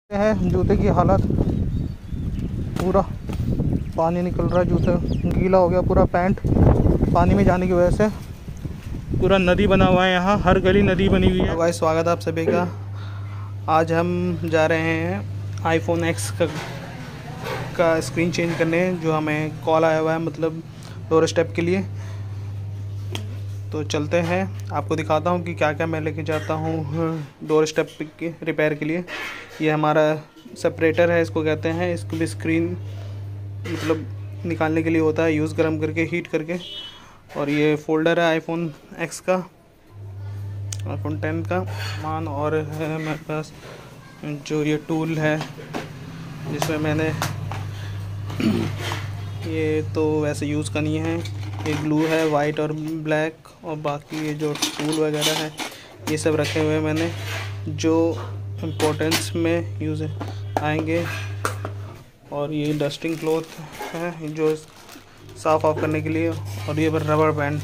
है जूते की हालत, पूरा पानी निकल रहा है, जूते गीला हो गया पूरा, पैंट पानी में जाने की वजह से पूरा नदी बना हुआ है। यहाँ हर गली नदी बनी हुई है। भाई स्वागत है आप सभी का। आज हम जा रहे हैं आईफोन X का स्क्रीन चेंज करने, जो हमें कॉल आया हुआ है, मतलब डोर स्टेप के लिए। तो चलते हैं, आपको दिखाता हूँ कि क्या क्या मैं लेके जाता हूँ डोर स्टेप के रिपेयर के लिए। ये हमारा सेपरेटर है, इसको कहते हैं। इसको भी स्क्रीन मतलब निकालने के लिए होता है, यूज़ गर्म करके, हीट करके। और ये फोल्डर है आईफोन X का, आईफोन 10 का मान। और है मेरे पास जो ये टूल है, जिसमें मैंने ये तो वैसे यूज़ करनी है। ये ग्लू है वाइट और ब्लैक, और बाकी ये जो टूल वगैरह है ये सब रखे हुए हैं मैंने, जो इम्पोर्टेंस में यूज़ आएंगे। और ये डस्टिंग क्लॉथ है जो साफ़ ऑफ करने के लिए। और ये रबर बैंड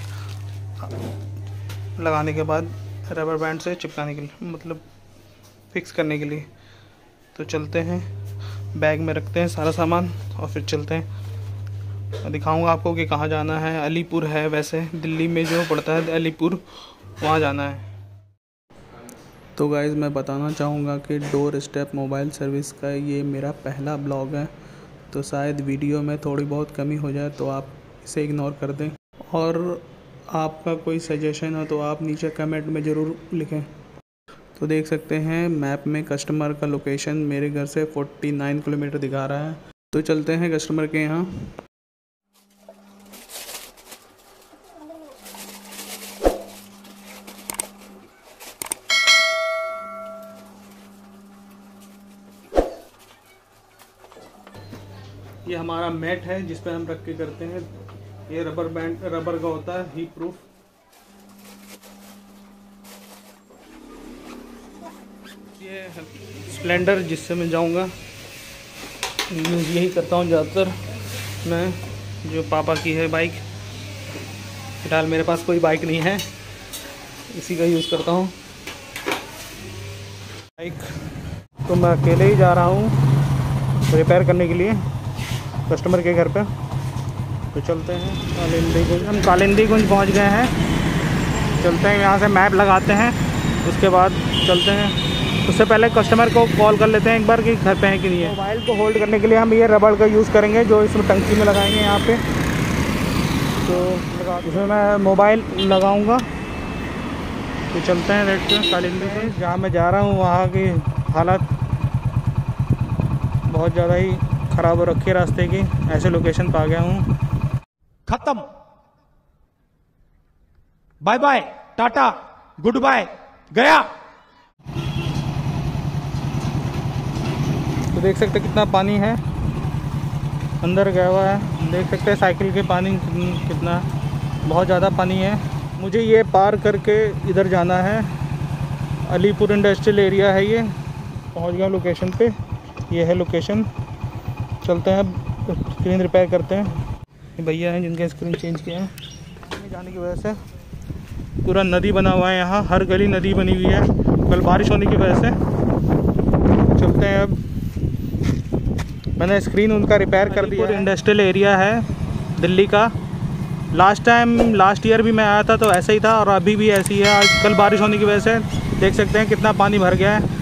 लगाने के बाद रबर बैंड से चिपकाने के लिए, मतलब फिक्स करने के लिए। तो चलते हैं, बैग में रखते हैं सारा सामान और फिर चलते हैं। दिखाऊंगा आपको कि कहाँ जाना है। अलीपुर है, वैसे दिल्ली में जो पड़ता है अलीपुर, वहाँ जाना है। तो गाइज़ मैं बताना चाहूँगा कि डोर स्टेप मोबाइल सर्विस का ये मेरा पहला ब्लॉग है, तो शायद वीडियो में थोड़ी बहुत कमी हो जाए, तो आप इसे इग्नोर कर दें। और आपका कोई सजेशन हो तो आप नीचे कमेंट में ज़रूर लिखें। तो देख सकते हैं मैप में कस्टमर का लोकेशन मेरे घर से 49 किलोमीटर दिखा रहा है। तो चलते हैं कस्टमर के यहाँ। ये हमारा मैट है जिस पे हम रख के करते हैं। ये रबर बैंड रबर का होता है, हीट प्रूफ। ये स्प्लेंडर जिससे मैं जाऊंगा, यूज़ यही करता हूँ ज़्यादातर मैं, जो पापा की है बाइक। फिलहाल मेरे पास कोई बाइक नहीं है, इसी का यूज़ करता हूँ बाइक। तो मैं अकेले ही जा रहा हूँ रिपेयर करने के लिए कस्टमर के घर पे। तो चलते हैं कालिंदी कुंज। हम कालिंदी कुंज पहुंच गए हैं। चलते हैं, यहाँ से मैप लगाते हैं, उसके बाद चलते हैं। उससे पहले कस्टमर को कॉल कर लेते हैं एक बार कि घर पे है कि नहीं है। मोबाइल को होल्ड करने के लिए हम ये रबड़ का यूज़ करेंगे, जो इसमें टंकी में लगाएंगे यहाँ पे। तो इसमें मैं मोबाइल लगाऊँगा। तो चलते हैं रेड कालिंदी कुंज। जहाँ मैं जा रहा हूँ वहाँ की हालत बहुत ज़्यादा ही ख़राब हो रखी है रास्ते की। ऐसे लोकेशन पे आ गया हूँ। खत्म, bye bye, tata, goodbye, गया। तो देख सकते कितना पानी है, अंदर गया हुआ है। देख सकते हैं साइकिल के पानी कितना, बहुत ज़्यादा पानी है। मुझे ये पार करके इधर जाना है। अलीपुर इंडस्ट्रियल एरिया है ये। पहुंच गया लोकेशन पे, ये है लोकेशन। चलते हैं, स्क्रीन रिपेयर करते हैं। ये भैया हैं जिनके स्क्रीन चेंज किए हैं। जाने की वजह से पूरा नदी बना हुआ है, यहाँ हर गली नदी बनी हुई है, कल बारिश होने की वजह से। चलते हैं, अब मैंने स्क्रीन उनका रिपेयर कर दिया। इंडस्ट्रियल एरिया है दिल्ली का। लास्ट ईयर भी मैं आया था तो ऐसा ही था, और अभी भी ऐसी है। आज कल बारिश होने की वजह से देख सकते हैं कितना पानी भर गया है,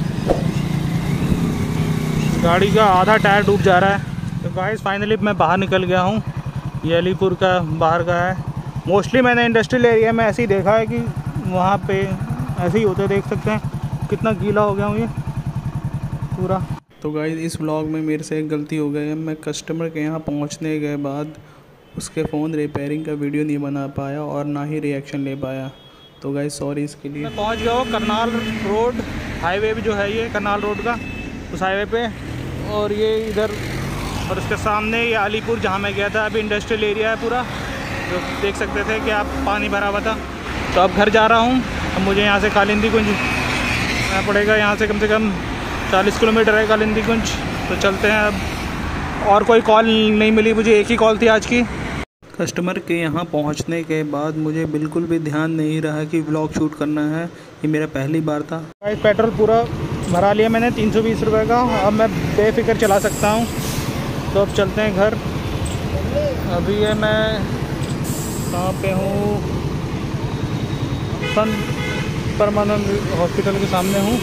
गाड़ी का आधा टायर डूब जा रहा है। तो गाइस फाइनली मैं बाहर निकल गया हूँ। ये अलीपुर का बाहर का है। मोस्टली मैंने इंडस्ट्रियल एरिया में ऐसे ही देखा है कि वहाँ पे ऐसे ही होते। देख सकते हैं कितना गीला हो गया हूँ ये पूरा। तो गाइस इस व्लॉग में मेरे से एक गलती हो गई है। मैं कस्टमर के यहाँ पहुँचने के बाद उसके फ़ोन रिपेयरिंग का वीडियो नहीं बना पाया और ना ही रिएक्शन ले पाया। तो गाइस सॉरी इसके लिए। मैं पहुँच गया हूँ करनाल रोड हाईवे जो है, ये करनाल रोड का, उस हाईवे पे। और ये इधर, और उसके सामने ये अलीपुर जहाँ मैं गया था। अभी इंडस्ट्रियल एरिया है पूरा, जो देख सकते थे कि आप पानी भरा हुआ था। तो अब घर जा रहा हूँ। अब मुझे यहाँ से कालिंदी कुंज जाना पड़ेगा। यहाँ से कम 40 किलोमीटर है कालिंदी कुंज। तो चलते हैं अब। और कोई कॉल नहीं मिली मुझे, एक ही कॉल थी आज की। कस्टमर के यहाँ पहुँचने के बाद मुझे बिल्कुल भी ध्यान नहीं रहा कि व्लॉग शूट करना है। ये मेरा पहली बार था। पेट्रोल पूरा भरा लिया मैंने 320 रुपये का। अब मैं बेफिक्र चला सकता हूँ। तो अब चलते हैं घर। अभी ये मैं कहाँ पे हूँ, सन परमानंद हॉस्पिटल के सामने हूँ।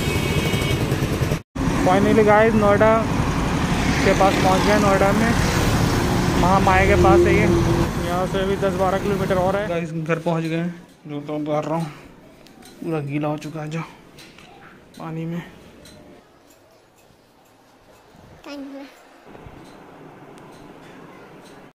फाइनली गाइस नोएडा के पास पहुँच गए। नोएडा में महामाया के पास है ये। यहाँ से अभी 10-12 किलोमीटर और है। गाइस घर पहुँच गए हैं। जो तो उतार रहा हूँ, पूरा गीला हो चुका है जो पानी में।